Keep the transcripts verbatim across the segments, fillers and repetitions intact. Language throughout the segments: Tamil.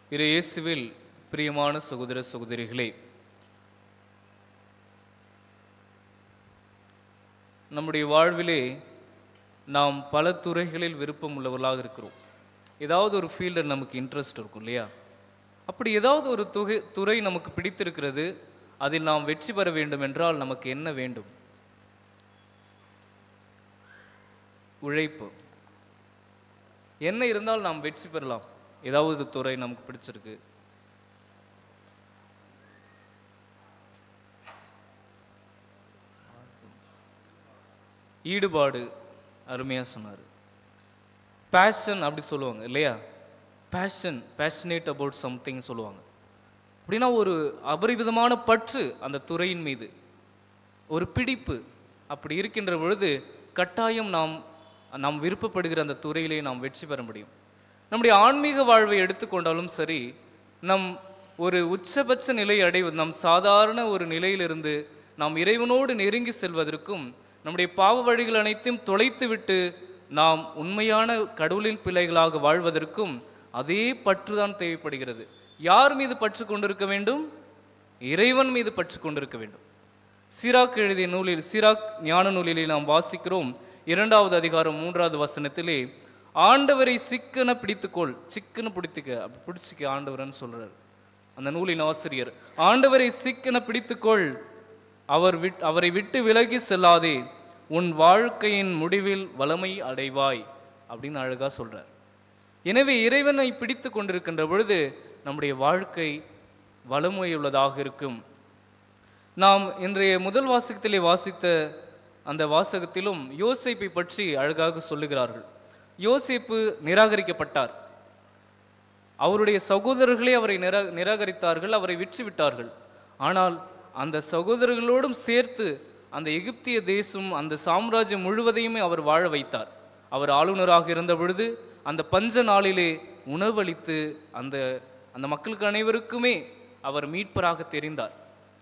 இரு இயேசுவில் பிரியமான சகோதர சகோதரிகளே, நம்முடைய வாழ்விலே நாம் பல துறைகளில் விருப்பம் உள்ளவர்களாக இருக்கிறோம். ஏதாவது ஒரு ஃபீல்டில் நமக்கு இன்ட்ரெஸ்ட் இருக்கும் இல்லையா? அப்படி ஏதாவது ஒரு துறை துறை நமக்கு பிடித்திருக்கிறது, அதில் நாம் வெற்றி பெற வேண்டும் என்றால் நமக்கு என்ன வேண்டும்? உழைப்பு. என்ன இருந்தால் நாம் வெற்றி பெறலாம்? ஏதாவது ஒரு துறை நமக்கு பிடிச்சிருக்கு, ஈடுபாடு. அருமையாக சொன்னார். பேஷன் அப்படி சொல்லுவாங்க இல்லையா? பேஷன், பேஷனேட் அபவுட் சம்திங் சொல்லுவாங்க. அப்படின்னா ஒரு அபரிவிதமான பற்று அந்த துறையின் மீது, ஒரு பிடிப்பு. அப்படி இருக்கின்ற பொழுது கட்டாயம் நாம் நாம் விருப்பப்படுகிற அந்த துறையிலே நாம் வெற்றி பெற முடியும். நம்முடைய ஆன்மீக வாழ்வை எடுத்துக்கொண்டாலும் சரி, நம் ஒரு உச்சபட்ச நிலை அடைவது, நம் சாதாரண ஒரு நிலையிலிருந்து நாம் இறைவனோடு நெருங்கி செல்வதற்கும், நம்முடைய பாவ வழிகள் அனைத்தையும் தொலைத்து விட்டு நாம் உண்மையான கடவுளின் பிள்ளைகளாக வாழ்வதற்கும் அதே பற்றுதான் தேவைப்படுகிறது. யார் மீது பற்று கொண்டிருக்க வேண்டும்? இறைவன் மீது பற்று கொண்டிருக்க வேண்டும். சிராக் எழுதிய நூலில், சிராக் ஞான நூலிலே நாம் வாசிக்கிறோம், இரண்டாவது அதிகாரம் மூன்றாவது வசனத்திலே, ஆண்டவரை சிக்கன பிடித்துக்கொள். சிக்கன பிடித்துக்க, அப்படி பிடிச்சிக்க ஆண்டவர்னு சொல்றார் அந்த நூலின் ஆசிரியர். ஆண்டவரை சிக்கன பிடித்துக்கொள், அவர் விட் அவரை விட்டு விலகி செல்லாதே, உன் வாழ்க்கையின் முடிவில் வளமை அடைவாய் அப்படின்னு அழகா சொல்றார். எனவே இறைவனை பிடித்து கொண்டிருக்கின்ற பொழுது நம்முடைய வாழ்க்கை வளமையுள்ளதாக இருக்கும். நாம் இன்றைய முதல் வாசகத்திலே வாசித்த அந்த வாசகத்திலும் யோசேப்பை பற்றி அழகாக சொல்லுகிறார்கள். யோசேப்பு நிராகரிக்கப்பட்டார். அவருடைய சகோதரர்களே அவரை நிரா நிராகரித்தார்கள் அவரை விற்று விட்டார்கள். ஆனால் அந்த சகோதரர்களோடும் சேர்த்து அந்த எகிப்திய தேசம், அந்த சாம்ராஜ்யம் முழுவதையுமே அவர் வாழ வைத்தார். அவர் ஆளுநராக இருந்த பொழுது அந்த பஞ்ச நாளிலே உணவளித்து அந்த அந்த மக்களுக்கு அனைவருக்குமே அவர் மீட்பராக தெரிந்தார்.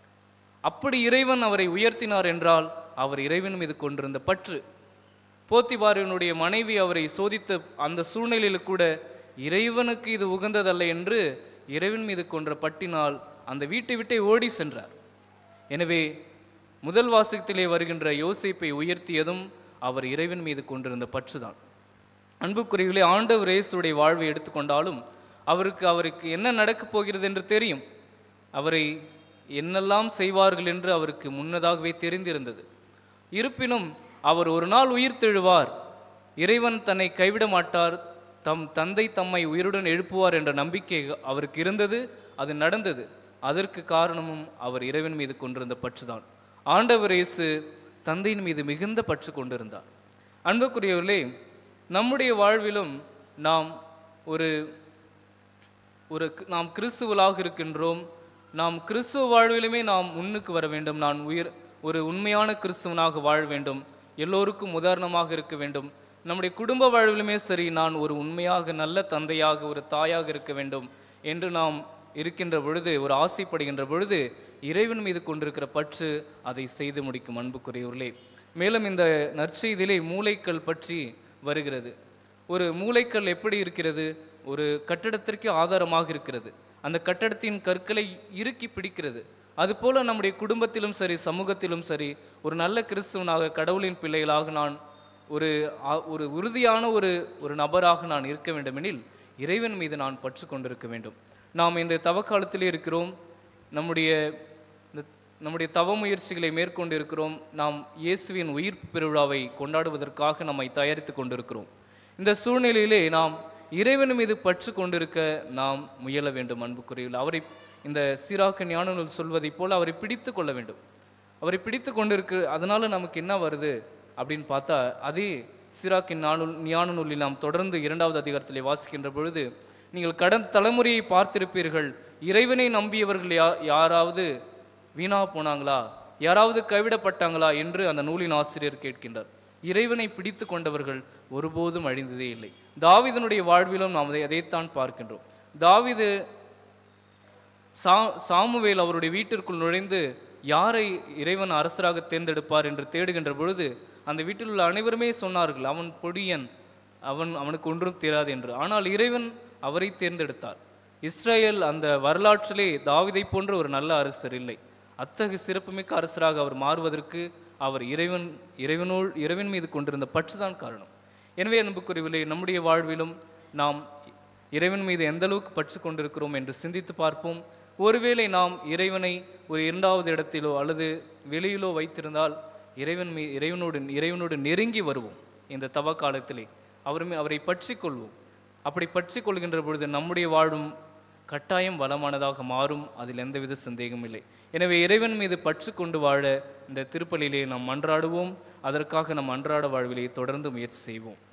அப்படி இறைவன் அவரை உயர்த்தினார் என்றால் அவர் இறைவன் மீது கொண்டிருந்த பற்று. போத்திபாரினுடைய மனைவி அவரை சோதித்த அந்த சூழ்நிலையில் கூட இறைவனுக்கு இது உகந்ததல்ல என்று இறைவன் மீது கொன்ற பற்றினால் அந்த வீட்டை விட்டே ஓடி சென்றார். எனவே முதல் வாசகத்திலே வருகின்ற யோசேப்பை உயர்த்தியதும் அவர் இறைவன் மீது கொண்டிருந்த பற்றுதான். அன்புக்குரியவர்களே, ஆண்டவர் இயேசுடைய வாழ்வை எடுத்துக்கொண்டாலும் அவருக்கு அவருக்கு என்ன நடக்கப் போகிறது என்று தெரியும். அவரை என்னெல்லாம் செய்வார்கள் என்று அவருக்கு முன்னதாகவே தெரிந்திருந்தது. இருப்பினும் அவர் ஒரு நாள் உயிர் தெழுவார், இறைவன் தன்னை கைவிட மாட்டார், தம் தந்தை தம்மை உயிருடன் எழுப்புவார் என்ற நம்பிக்கை அவருக்கு இருந்தது. அது நடந்தது. அதற்கு காரணமும் அவர் இறைவன் மீது கொண்டிருந்த பற்றுதான். ஆண்டவர் இயேசு தந்தையின் மீது மிகுந்த பற்று கொண்டிருந்தார். அன்புக்குரியவர்களே, நம்முடைய வாழ்விலும் நாம் ஒரு ஒரு நாம் கிறிஸ்துவலாக இருக்கின்றோம். நாம் கிறிஸ்துவ வாழ்விலுமே நாம் முன்னுக்கு வர வேண்டும். நான் உயிர் ஒரு உண்மையான கிறிஸ்துவனாக வாழ வேண்டும், எல்லோருக்கும் உதாரணமாக இருக்க வேண்டும். நம்முடைய குடும்ப வாழ்விலுமே சரி, நான் ஒரு உண்மையாக நல்ல தந்தையாக ஒரு தாயாக இருக்க வேண்டும் என்று நாம் இருக்கின்ற பொழுது, ஒரு ஆசைப்படுகின்ற பொழுது இறைவன் மீது கொண்டிருக்கிற பற்று அதை செய்து முடிக்கும். அன்புக்குரியவர்களே, மேலும் இந்த நற்செய்தியிலே மூலைக்கல் பற்றி வருகிறது. ஒரு மூலைக்கல் எப்படி இருக்கிறது? ஒரு கட்டடத்திற்கு ஆதாரமாக இருக்கிறது. அந்த கட்டடத்தின் கற்களை இறுக்கி பிடிக்கிறது. அதுபோல நம்முடைய குடும்பத்திலும் சரி, சமூகத்திலும் சரி, ஒரு நல்ல கிறிஸ்துவனாக, கடவுளின் பிள்ளைகளாக நான் ஒரு ஒரு உறுதியான ஒரு ஒரு நபராக நான் இருக்க வேண்டுமெனில் இறைவன் மீது நான் பற்று கொண்டிருக்க வேண்டும். நாம் இந்த தவக்காலத்திலே இருக்கிறோம். நம்முடைய நம்முடைய தவ முயற்சிகளை மேற்கொண்டு இருக்கிறோம். நாம் இயேசுவின் உயிர்ப்பு பெருவிழாவை கொண்டாடுவதற்காக நம்மை தயாரித்து கொண்டிருக்கிறோம். இந்த சூழ்நிலையிலே நாம் இறைவன் மீது பற்று கொண்டிருக்க நாம் முயல வேண்டும். அன்புக்குரியவர்களே, அவரை இந்த சிராக்கு ஞான நூல் சொல்வதை போல் அவரை பிடித்து கொள்ள வேண்டும். அவரை பிடித்து கொண்டிருக்கு. அதனால நமக்கு என்ன வருது அப்படின்னு பார்த்தா, அதே சிராக்கின் ஞான ஞான நூலில் நாம் தொடர்ந்து இரண்டாவது அதிகாரத்திலே வாசிக்கின்ற பொழுது, நீங்கள் கடந்த தலைமுறையை பார்த்திருப்பீர்கள், இறைவனை நம்பியவர்கள் யா யாராவது வீணா போனாங்களா, யாராவது கைவிடப்பட்டாங்களா என்று அந்த நூலின் ஆசிரியர் கேட்கின்றார். இறைவனை பிடித்து கொண்டவர்கள் ஒருபோதும் அழிந்ததே இல்லை. தாவீதினுடைய வாழ்விலும் நாம் அதை அதைத்தான் பார்க்கின்றோம். தாவீது சா சாமுவேல் அவருடைய வீட்டிற்குள் நுழைந்து யாரை இறைவன் அரசராக தேர்ந்தெடுப்பார் என்று தேடுகின்ற பொழுது அந்த வீட்டில் உள்ள அனைவருமே சொன்னார்கள், அவன் பொடியன், அவன் அவனுக்கு ஒன்றும் தெரியாது என்று. ஆனால் இறைவன் அவரை தேர்ந்தெடுத்தார். இஸ்ரேல் அந்த வரலாற்றிலே தாவீதை போன்ற ஒரு நல்ல அரசர் இல்லை. அத்தகைய சிறப்புமிக்க அரசராக அவர் மாறுவதற்கு அவர் இறைவன் இறைவனோடு இறைவன் மீது கொண்டிருந்த பற்றுதான் காரணம். எனவே அன்புக்குரியவர்களே, நம்முடைய வாழ்விலும் நாம் இறைவன் மீது எந்த அளவுக்கு பற்று கொண்டிருக்கிறோம் என்று சிந்தித்து பார்ப்போம். ஒருவேளை நாம் இறைவனை ஒரு இரண்டாவது இடத்திலோ அல்லது வெளியிலோ வைத்திருந்தால் இறைவன் மீ இறைவனோடு இறைவனோடு நெருங்கி வருவோம். இந்த தவ காலத்திலே அவர் அவரை பற்றி கொள்வோம். அப்படி பற்றி கொள்கின்ற பொழுது நம்முடைய வாழும் கட்டாயம் வளமானதாக மாறும். அதில் எந்தவித சந்தேகம் இல்லை. எனவே இறைவன் மீது பற்று கொண்டு வாழ இந்த திருப்பலியிலே நாம் மன்றாடுவோம். அதற்காக நம் அன்றாட வாழ்விலே தொடர்ந்து முயற்சி செய்வோம்.